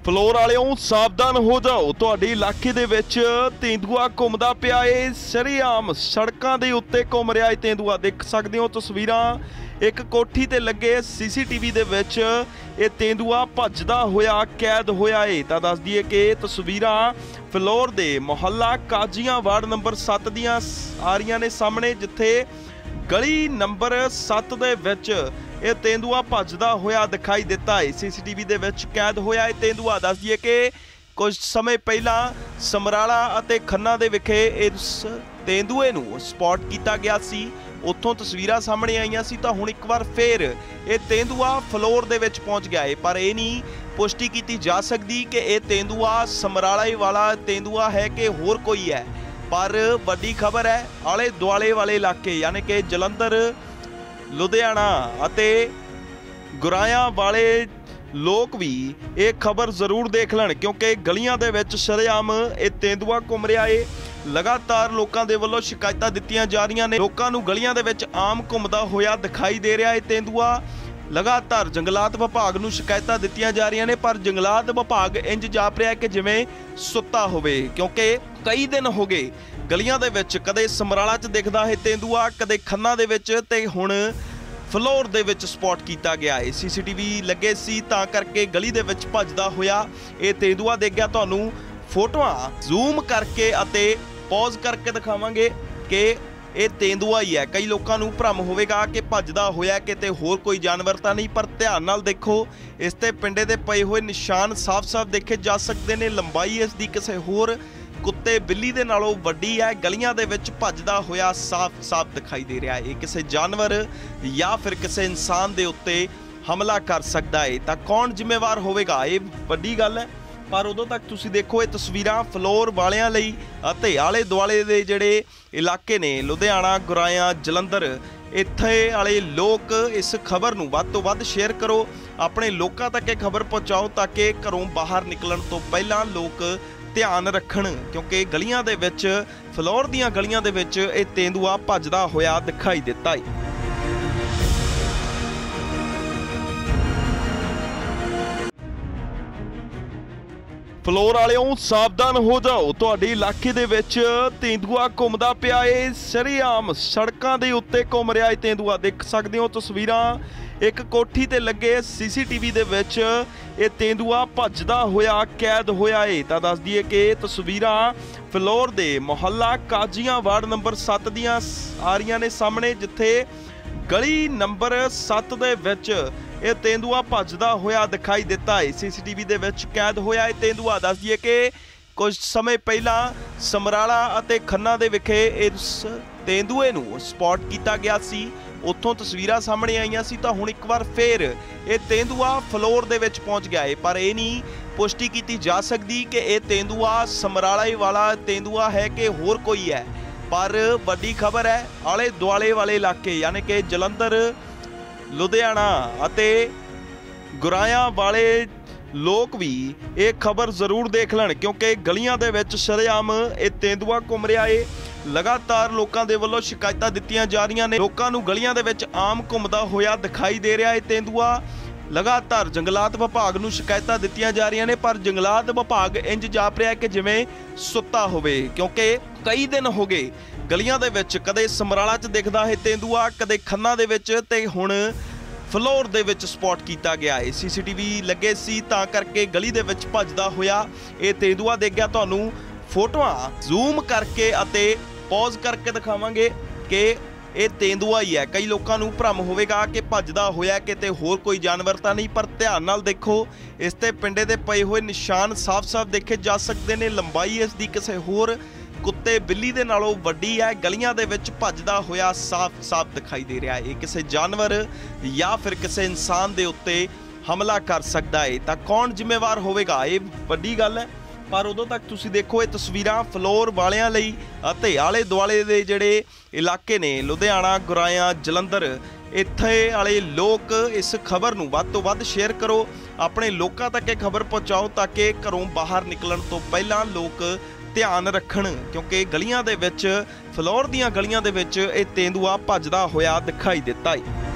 Floor ਵਾਲਿਓ ਸਾਵਧਾਨ ਹੋ ਜਾਓ। ਤੁਹਾਡੇ ਇਲਾਕੇ ਦੇ ਵਿੱਚ ਤੇਂਦੂਆ ਘੁੰਮਦਾ ਪਿਆ ਏ। ਸ਼ਰੇਆਮ ਸੜਕਾਂ ਦੇ ਉੱਤੇ ਘੁੰਮ ਰਿਹਾ ਏ ਤੇਂਦੂਆ। ਦੇਖ ਸਕਦੇ ਹੋ ਤਸਵੀਰਾਂ, ਇੱਕ ਕੋਠੀ ਤੇ ਲੱਗੇ ਸੀਸੀਟੀਵੀ ਦੇ ਵਿੱਚ ਇਹ ਤੇਂਦੂਆ ਭੱਜਦਾ ਹੋਇਆ ਕੈਦ ਹੋਇਆ ਏ। ਤਾਂ ਦੱਸ ਦਈਏ ਕਿ ਤਸਵੀਰਾਂ ਫਲੋਰ ਦੇ ਮੁਹੱਲਾ ਕਾਜੀਆਂ ਵਾਰਡ ਨੰਬਰ 7 ਦੀਆਂ ਆ ਰਹੀਆਂ ਨੇ ਸਾਹਮਣੇ, ਜਿੱਥੇ ਗਲੀ ਨੰਬਰ 7 ਦੇ ਵਿੱਚ ਇਹ ਤੇਂਦੂਆ ਭੱਜਦਾ ਹੋਇਆ ਦਿਖਾਈ ਦਿੱਤਾ ਹੈ। ਸੀਸੀਟੀਵੀ ਦੇ ਵਿੱਚ ਕੈਦ ਹੋਇਆ ਇਹ ਤੇਂਦੂਆ। ਦੱਸ ਦਈਏ ਕਿ ਕੁਝ ਸਮੇਂ ਪਹਿਲਾਂ ਸਮਰਾਲਾ ਅਤੇ ਖੰਨਾ ਦੇ ਵਿਖੇ ਇਸ ਤੇਂਦੂਏ ਨੂੰ ਸਪੌਟ ਕੀਤਾ ਗਿਆ ਸੀ। ਉੱਥੋਂ ਤਸਵੀਰਾਂ ਸਾਹਮਣੇ ਆਈਆਂ ਸੀ ਤਾਂ ਹੁਣ ਇੱਕ ਵਾਰ ਫੇਰ ਇਹ ਤੇਂਦੂਆ ਫਲੋਰ ਦੇ ਵਿੱਚ ਪਹੁੰਚ ਗਿਆ ਹੈ। ਪਰ ਇਹ ਨਹੀਂ ਪੁਸ਼ਟੀ ਕੀਤੀ ਜਾ ਸਕਦੀ ਕਿ ਇਹ ਤੇਂਦੂਆ ਸਮਰਾਲਾ ਵਾਲਾ ਤੇਂਦੂਆ ਹੈ ਕਿ ਹੋਰ ਕੋਈ ਹੈ। ਪਰ ਵੱਡੀ ਖਬਰ ਹੈ, ਆਲੇ ਦੁਆਲੇ ਵਾਲੇ ਇਲਾਕੇ ਯਾਨੀ ਕਿ ਜਲੰਧਰ, ਲੁਧਿਆਣਾ ਅਤੇ ਗੁਰਾਇਆਂ ਵਾਲੇ ਲੋਕ ਵੀ ਇਹ ਖਬਰ ਜ਼ਰੂਰ ਦੇਖ ਲੈਣ, ਕਿਉਂਕਿ ਗਲੀਆਂ ਦੇ ਵਿੱਚ ਸ਼ਰੇਆਮ ਇਹ ਤੇਂਦੂਆ ਘੁੰਮ ਰਿਹਾ ਏ। ਲਗਾਤਾਰ ਲੋਕਾਂ ਦੇ ਵੱਲੋਂ ਸ਼ਿਕਾਇਤਾਂ ਦਿੱਤੀਆਂ ਜਾ ਰਹੀਆਂ ਨੇ। ਲੋਕਾਂ ਨੂੰ ਗਲੀਆਂ ਦੇ ਵਿੱਚ ਆਮ ਘੁੰਮਦਾ ਹੋਇਆ ਦਿਖਾਈ ਦੇ ਰਿਹਾ ਏ ਤੇਂਦੂਆ। ਲਗਾਤਾਰ ਜੰਗਲਾਤ ਵਿਭਾਗ ਨੂੰ ਸ਼ਿਕਾਇਤਾਂ ਦਿੱਤੀਆਂ ਜਾ ਰਹੀਆਂ ਨੇ, ਪਰ ਜੰਗਲਾਤ ਵਿਭਾਗ ਇੰਜ ਜਾਪ ਰਿਹਾ ਕਿ ਜਿਵੇਂ ਸੁੱਤਾ ਹੋਵੇ, ਕਿਉਂਕਿ ਕਈ ਦਿਨ ਹੋ ਗਏ ਗਲੀਆਂ ਦੇ ਵਿੱਚ ਕਦੇ ਸਮਰਾਲਾ 'ਚ ਦਿਖਦਾ ਹੈ ਤੇਂਦੂਆ, ਕਦੇ ਖੰਨਾ ਦੇ ਵਿੱਚ, ਤੇ ਹੁਣ ਫਲੋਰ ਦੇ ਵਿੱਚ ਸਪੌਟ ਕੀਤਾ ਗਿਆ ਹੈ। ਸੀਸੀਟੀਵੀ ਲੱਗੇ ਸੀ ਤਾਂ ਕਰਕੇ ਗਲੀ ਦੇ ਵਿੱਚ ਭੱਜਦਾ ਹੋਇਆ ਇਹ ਤੇਂਦੂਆ ਦਿਖ ਗਿਆ। ਤੁਹਾਨੂੰ ਫੋਟੋਆਂ ਜ਼ੂਮ ਕਰਕੇ ਅਤੇ ਪੌਜ਼ ਕਰਕੇ ਦਿਖਾਵਾਂਗੇ ਕਿ ਇਹ ਤੇਂਦੂਆ ਹੀ ਹੈ। ਕਈ ਲੋਕਾਂ ਨੂੰ ਭਰਮ ਹੋਵੇਗਾ ਕਿ ਭੱਜਦਾ ਹੋਇਆ ਕਿਤੇ ਹੋਰ ਕੋਈ ਜਾਨਵਰ ਤਾਂ ਨਹੀਂ, ਪਰ ਧਿਆਨ ਨਾਲ ਦੇਖੋ, ਇਸ ਤੇ ਪਿੰਡੇ ਦੇ ਪਏ ਹੋਏ ਨਿਸ਼ਾਨ ਸਾਫ਼-ਸਾਫ਼ ਦੇਖੇ ਜਾ ਸਕਦੇ ਨੇ। ਲੰਬਾਈ ਇਸ ਦੀ ਕਿਸੇ ਹੋਰ ਕੁੱਤੇ ਬਿੱਲੀ ਦੇ ਨਾਲੋਂ ਵੱਡੀ ਹੈ। ਗਲੀਆਂ ਦੇ ਵਿੱਚ ਭੱਜਦਾ ਹੋਇਆ ਸਾਫ਼-ਸਾਫ਼ ਦਿਖਾਈ ਦੇ ਰਿਹਾ ਹੈ। ਇਹ ਕਿਸੇ ਜਾਨਵਰ ਜਾਂ ਫਿਰ ਕਿਸੇ ਇਨਸਾਨ ਦੇ ਉੱਤੇ ਹਮਲਾ ਕਰ ਸਕਦਾ ਹੈ। ਤਾਂ ਕੌਣ ਜ਼ਿੰਮੇਵਾਰ ਹੋਵੇਗਾ, ਇਹ ਵੱਡੀ ਗੱਲ ਹੈ। ਪਰ ਉਦੋਂ ਤੱਕ ਤੁਸੀਂ ਦੇਖੋ ਇਹ ਤਸਵੀਰਾਂ ਫਲੋਰ ਵਾਲਿਆਂ ਲਈ ਅਤੇ ਆਲੇ ਦੁਆਲੇ ਦੇ ਜਿਹੜੇ ਇਲਾਕੇ ਨੇ, ਲੁਧਿਆਣਾ, ਗੁਰਾਇਆਂ, ਜਲੰਧਰ, ਇੱਥੇ ਵਾਲੇ ਲੋਕ ਇਸ ਖਬਰ ਨੂੰ ਵੱਧ ਤੋਂ ਵੱਧ ਸ਼ੇਅਰ ਕਰੋ। ਆਪਣੇ ਲੋਕਾਂ ਤੱਕ ਇਹ ਖਬਰ ਪਹੁੰਚਾਓ ਤਾਂ ਕਿ ਘਰੋਂ ਬਾਹਰ ਨਿਕਲਣ ਤੋਂ ਪਹਿਲਾਂ ਲੋਕ ਧਿਆਨ ਰੱਖਣ, ਕਿਉਂਕਿ ਗਲੀਆਂ ਦੇ ਵਿੱਚ, ਫਲੋਰ ਦੀਆਂ ਗਲੀਆਂ ਦੇ ਵਿੱਚ ਇਹ ਤੇਂਦੂਆ ਭੱਜਦਾ ਹੋਇਆ ਦਿਖਾਈ ਦਿੱਤਾ ਹੈ। ਫਲੋਰ ਵਾਲਿਓ ਸਾਵਧਾਨ ਹੋ ਜਾਓ। ਤੁਹਾਡੇ ਇਲਾਕੇ ਦੇ ਵਿੱਚ ਤੇਂਦੂਆ ਘੁੰਮਦਾ ਪਿਆ ਏ। ਸ਼ਰੇਆਮ ਸੜਕਾਂ ਦੇ ਉੱਤੇ ਘੁੰਮ ਰਿਹਾ ਏ ਤੇਂਦੂਆ। ਦੇਖ ਸਕਦੇ ਹੋ ਤਸਵੀਰਾਂ, ਇੱਕ ਕੋਠੀ ਤੇ ਲੱਗੇ ਸੀਸੀਟੀਵੀ ਦੇ ਵਿੱਚ ਇਹ ਤੇਂਦੂਆ ਭੱਜਦਾ ਹੋਇਆ ਕੈਦ ਹੋਇਆ ਏ। ਤਾਂ ਦੱਸ ਦਈਏ ਕਿ ਤਸਵੀਰਾਂ ਫਲੋਰ ਦੇ ਮੁਹੱਲਾ ਕਾਜੀਆਂ ਵਾਰਡ ਨੰਬਰ 7 ਦੀਆਂ ਆ ਰਹੀਆਂ ਨੇ ਸਾਹਮਣੇ, ਜਿੱਥੇ ਗਲੀ ਨੰਬਰ 7 ਦੇ ਵਿੱਚ ਇਹ ਤੇਂਦੂਆ ਭੱਜਦਾ ਹੋਇਆ ਦਿਖਾਈ ਦਿੱਤਾ ਹੈ। ਸੀਸੀਟੀਵੀ ਦੇ ਵਿੱਚ ਕੈਦ ਹੋਇਆ ਇਹ ਤੇਂਦੂਆ। ਦੱਸ ਦਈਏ ਕਿ ਕੁਝ ਸਮੇਂ ਪਹਿਲਾਂ ਸਮਰਾਲਾ ਅਤੇ ਖੰਨਾ ਦੇ ਵਿਖੇ ਇਸ ਤੇਂਦੂਏ ਨੂੰ ਸਪੌਟ ਕੀਤਾ ਗਿਆ ਸੀ। ਉੱਥੋਂ ਤਸਵੀਰਾਂ ਸਾਹਮਣੇ ਆਈਆਂ ਸੀ ਤਾਂ ਹੁਣ ਇੱਕ ਵਾਰ ਫੇਰ ਇਹ ਤੇਂਦੂਆ ਫਲੋਰ ਦੇ ਵਿੱਚ ਪਹੁੰਚ ਗਿਆ ਹੈ। ਪਰ ਇਹ ਨਹੀਂ ਪੁਸ਼ਟੀ ਕੀਤੀ ਜਾ ਸਕਦੀ ਕਿ ਇਹ ਤੇਂਦੂਆ ਸਮਰਾਲਾ ਵਾਲਾ ਤੇਂਦੂਆ ਹੈ ਕਿ ਹੋਰ ਕੋਈ ਹੈ। ਪਰ ਵੱਡੀ ਖਬਰ ਹੈ, ਆਲੇ ਦੁਆਲੇ ਵਾਲੇ ਇਲਾਕੇ ਯਾਨੀ ਕਿ ਜਲੰਧਰ, ਲੁਧਿਆਣਾ ਅਤੇ ਗੁਰਾਇਆਂ ਵਾਲੇ ਲੋਕ ਵੀ ਇਹ ਖਬਰ ਜ਼ਰੂਰ ਦੇਖ ਲੈਣ, ਕਿਉਂਕਿ ਗਲੀਆਂ ਦੇ ਵਿੱਚ ਸ਼ਰੇਆਮ ਇਹ ਤੇਂਦੂਆ ਘੁੰਮ ਰਿਹਾ ਏ। ਲਗਾਤਾਰ ਲੋਕਾਂ ਦੇ ਵੱਲੋਂ ਸ਼ਿਕਾਇਤਾਂ ਦਿੱਤੀਆਂ ਜਾ ਰਹੀਆਂ ਨੇ। ਲੋਕਾਂ ਨੂੰ ਗਲੀਆਂ ਦੇ ਵਿੱਚ ਆਮ ਘੁੰਮਦਾ ਹੋਇਆ ਦਿਖਾਈ ਦੇ ਰਿਹਾ ਏ ਤੇਂਦੂਆ। ਲਗਾਤਾਰ ਜੰਗਲਾਤ ਵਿਭਾਗ ਨੂੰ ਸ਼ਿਕਾਇਤਾਂ ਦਿੱਤੀਆਂ ਜਾ ਰਹੀਆਂ ਨੇ, ਪਰ ਜੰਗਲਾਤ ਵਿਭਾਗ ਇੰਜ ਜਾਪ ਰਿਹਾ ਕਿ ਜਿਵੇਂ ਸੁੱਤਾ ਹੋਵੇ, ਕਿਉਂਕਿ ਕਈ ਦਿਨ ਹੋ ਗਏ ਗਲੀਆਂ ਦੇ ਵਿੱਚ ਕਦੇ ਸਮਰਾਲਾ 'ਚ ਦਿਖਦਾ ਹੈ ਤੇਂਦੂਆ, ਕਦੇ ਖੰਨਾ ਦੇ ਵਿੱਚ, ਤੇ ਹੁਣ ਫਲੋਰ ਦੇ ਵਿੱਚ ਸਪੌਟ ਕੀਤਾ ਗਿਆ ਹੈ। ਸੀਸੀਟੀਵੀ ਲੱਗੇ ਸੀ ਤਾਂ ਕਰਕੇ ਗਲੀ ਦੇ ਵਿੱਚ ਭੱਜਦਾ ਹੋਇਆ ਇਹ ਤੇਂਦੂਆ ਦਿਖ ਗਿਆ। ਤੁਹਾਨੂੰ ਫੋਟੋਆਂ ਜ਼ੂਮ ਕਰਕੇ ਅਤੇ ਪੌਜ਼ ਕਰਕੇ ਦਿਖਾਵਾਂਗੇ ਕਿ ਇਹ ਤੇਂਦੂਆ ਹੀ ਹੈ। ਕਈ ਲੋਕਾਂ ਨੂੰ ਭਰਮ ਹੋਵੇਗਾ ਕਿ ਭੱਜਦਾ ਹੋਇਆ ਕਿਤੇ ਹੋਰ ਕੋਈ ਜਾਨਵਰ ਤਾਂ ਨਹੀਂ, ਪਰ ਧਿਆਨ ਨਾਲ ਦੇਖੋ, ਇਸ ਤੇ ਪਿੰਡੇ ਦੇ ਪਏ ਹੋਏ ਨਿਸ਼ਾਨ ਸਾਫ਼-ਸਾਫ਼ ਦੇਖੇ ਜਾ ਸਕਦੇ ਨੇ। ਲੰਬਾਈ ਇਸ ਦੀ ਕਿਸੇ ਹੋਰ ਕੁੱਤੇ ਬਿੱਲੀ ਦੇ ਨਾਲੋਂ ਵੱਡੀ ਹੈ। ਗਲੀਆਂ ਦੇ ਵਿੱਚ ਭੱਜਦਾ ਹੋਇਆ ਸਾਫ਼-ਸਾਫ਼ ਦਿਖਾਈ ਦੇ ਰਿਹਾ ਹੈ। ਇਹ ਕਿਸੇ ਜਾਨਵਰ ਜਾਂ ਫਿਰ ਕਿਸੇ ਇਨਸਾਨ ਦੇ ਉੱਤੇ ਹਮਲਾ ਕਰ ਸਕਦਾ ਹੈ। ਤਾਂ ਕੌਣ ਜ਼ਿੰਮੇਵਾਰ ਹੋਵੇਗਾ, ਇਹ ਵੱਡੀ ਗੱਲ ਹੈ। ਪਰ ਉਦੋਂ ਤੱਕ ਤੁਸੀਂ ਦੇਖੋ ਇਹ ਤਸਵੀਰਾਂ ਫਲੋਰ ਵਾਲਿਆਂ ਲਈ ਅਤੇ ਆਲੇ ਦੁਆਲੇ ਦੇ ਜਿਹੜੇ ਇਲਾਕੇ ਨੇ, ਲੁਧਿਆਣਾ, ਗੁਰਾਇਆਂ, ਜਲੰਧਰ, ਇੱਥੇ ਵਾਲੇ ਲੋਕ ਇਸ ਖਬਰ ਨੂੰ ਵੱਧ ਤੋਂ ਵੱਧ ਸ਼ੇਅਰ ਕਰੋ। ਆਪਣੇ ਲੋਕਾਂ ਤੱਕ ਇਹ ਖਬਰ ਪਹੁੰਚਾਓ ਤਾਂ ਕਿ ਘਰੋਂ ਬਾਹਰ ਨਿਕਲਣ ਤੋਂ ਪਹਿਲਾਂ ਲੋਕ ਧਿਆਨ ਰੱਖਣ, ਕਿਉਂਕਿ ਗਲੀਆਂ ਦੇ ਵਿੱਚ, ਫਲੋਰ ਦੀਆਂ ਗਲੀਆਂ ਦੇ ਵਿੱਚ ਇਹ ਤੇਂਦੂਆ ਭੱਜਦਾ ਹੋਇਆ ਦਿਖਾਈ ਦਿੱਤਾ ਹੈ।